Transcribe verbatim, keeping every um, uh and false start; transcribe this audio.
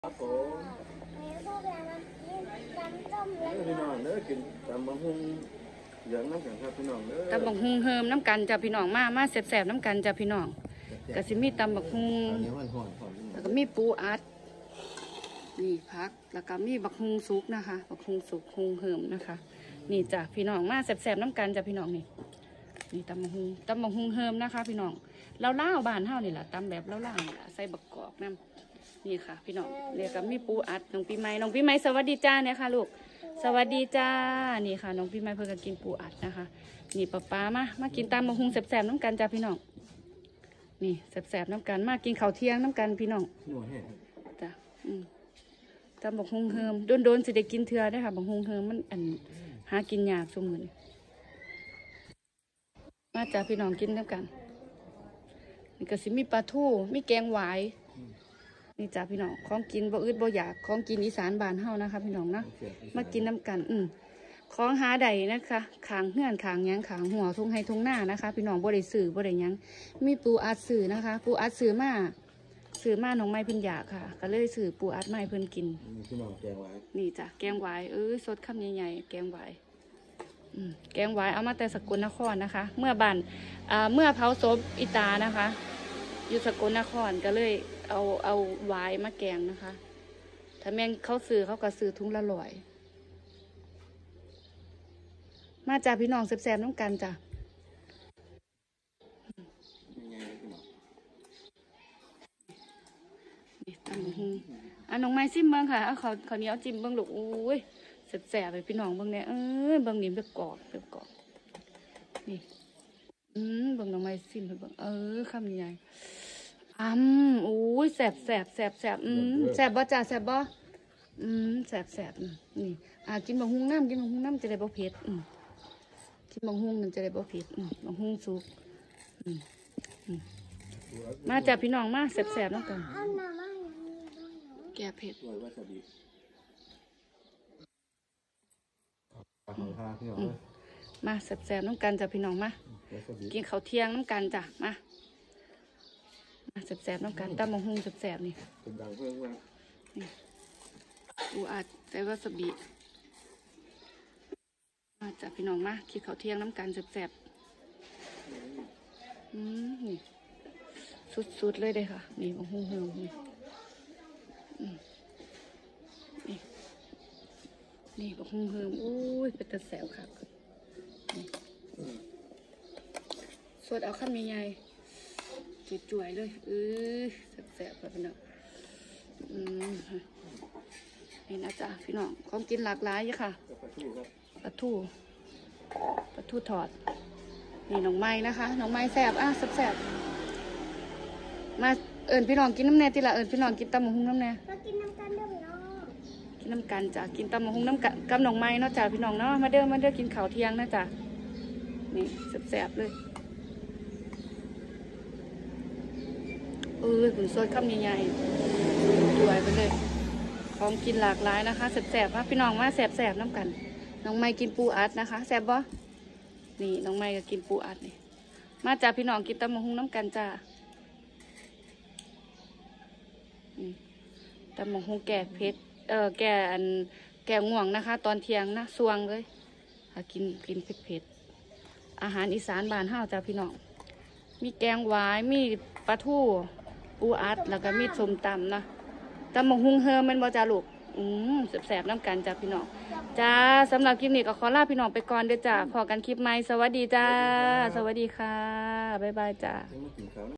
ครับผมพี่น้องเด้อกินตำบักหุ่งเหลืองน้ำกันครับพี่น้องเด้อตำบักฮุงเฮิมน้ำกันจ้ะพี่น้องมามาแสบๆน้ำกันจ้ะพี่น้องกะสิมีตำบักฮุงแล้วก็มีปูอัดนี่พักแล้วก็มีบักฮุงสุกนะคะบักฮุงสุกฮุงเฮิมนะคะนี่จ้ะพี่น้องมาแสบๆน้ำกันจ้ะพี่น้องนี่นี่ตำบักฮุงตำบักฮุงเฮิมนะคะพี่น้องเราเล่าบ้านเฮานี่แหละตำแบบเล่าล่านี่แหละใส่บักกอกน้ำนี่ค่ะพี่น้องเรียกกับมีปูอัดน้องปีใหม่น้องปีใหม่สวัสดีจ้าเนี่ยค่ะลูกสวัสดีจ้านี่ค่ะน้องปีใหม่เพิ่งกินปูอัดนะคะนี่ป้าป้ามามากินตามบักฮุงแสบๆน้ำกันจ้าพี่น้องนี่แสบๆน้ำกันมากินข้าวเที่ยงน้ำกันพี่น้องจ้าอืมตามบักฮุงเฮิมโดนๆสิได้กินเถื่อได้ค่ะบักฮุงเฮิมมันอันหากินยากสมมือมาจ้าพี่น้องกินน้ำกันนี่ก็สิมีปลาทูมีแกงหวายนี่จ้าพี่น้องของกินบ่อึดบ่อยากของกินอีสานบ้านเฮานะคะพี่น้องนะมากินน้ำกันอืมของหาใดนะคะขางเฮือนขางยังขางหัวทุ่งให้ทุ่งหน้านะคะพี่น้องบ่ได้ซื้อบ่ได้ยังมีปูอัดซื้อนะคะปูอัดซื้อมาซื้อมาน้องไม้เพิ่นอยากค่ะก็เลยซื้อปูอัดมาให้เพิ่นกินพี่น้องแกงหวายนี่จ้ะแกงหวายเออสดคำใหญ่ๆแกงหวายอืมแกงหวายเอามาแต่สกลนครนะคะเมื่อบ้านอ่าเมื่อเผาศพอิตานะคะอยู่สกลนครก็เลยเอาเอาหวายมาแกงนะคะถ้าแม่งเขาซื้อเขาก็ซื้อทุงละร้อยมาจากพี่น้องแซ่บๆน้องกันจ้ะนี่ตำบักหุ่งอ่ะน้องไม้ซิมเบิ้งค่ะเอาเขาเขาเหนียวจิ้มเบิ้งลูกโอ้ยแซ่บๆไปพี่น้องเบิ้งเนี่ยเออเบิ้งนิ่มแบบกรอบแบบกรอบนี่อืมเบิ้งน้องไม้ซิมไปเบิ้งเออคำใหญ่อืมโอ้ยแซ่บแซ่บแซ่บแซ่บอืมแซ่บบ่จ้าแซ่บบ่อืมแซ่บแซ่บนี่อ่ากินบักหุ่งน้ำกินบักหุ่งน้ำจะได้บ่เผ็ดอืมกินบักหุ่งมันจะได้บ่เผ็ดอืมบักหุ่งสุกอืมอืมมาจากพี่น้องมาแซ่บๆน้องกันแก่เผ็ดมาแซ่บๆน้องกันจ้ะพี่น้องมากินข้าวเที่ยงน้องกันจ้ะมามาแซ่บๆน้องกันตำบักหุ่งแซ่บๆนี่นี่อูอัดใส่วาซาบิมาจ้ะพี่น้องมากินข้าวเที่ยงน้ำกันแซ่บๆอืมนี่สุดๆเลยเด้ค่ะนี่บักหุ่งเฮิมนี่นี่นี่บักหุ่งเฮิมอุ้ยเป็นตะแสบค่ะสดเอาข้าวมีใหญ่จุ่ยๆเลยเออแสบๆแบบนี้อืมนี่นะจ๊ะพี่น้องของกินหลากหลายอยู่ค่ะปลาทูปลาทูทอดนี่น้องไม้นะคะน้องไม้แสบอ่ะแสบๆมาเอิญพี่น้องกินน้ำแน่ทีละเอิญพี่น้องกินตำมะฮุ่งน้ำแน่กินน้ำกันเด้อพี่น้องกินน้ำกันจ้ะกินตำมะฮุ่งน้ำกันกับน้องไม้เนาะจ้ะพี่น้องเนาะมาเด้อมาเด้อกินข้าวเที่ยงนะจ้ะนี่แสบๆเลยเออผุนซดข้ามใหญ่ๆสวยไปเลยของกินหลากหลายนะคะแสบๆนะพี่น้องมาแสบๆน้ำกันน้องไม้กินปูอัดนะคะแสบบ่นี่น้องไม้ก็กินปูอัดนี่มาจากพี่น้องกินตำมะฮุ่งน้ำกันจ้าตำมะฮุ่งแก่เผ็ดเออแก่อันแก่ง่วงนะคะ ตอนเที่ยงนะสวงเลยกินกินเผ็ดๆอาหารอีสานบ้านเฮาจ้าพี่น้องมีแกงหวายมีปลาทูปูอัดแล้วก็มีส้มตำนะตำบักหุ่งเฮิมมันบ่จ้าลูกอืมแสบๆน้ำกันจ้าพี่น้องจ้าสำหรับคลิปนี้ก็ขอลาพี่น้องไปก่อนเด้อจ้าพอกันคลิปใหม่สวัสดีจ้าสวัสดีค่ะบ๊ายบายจ้า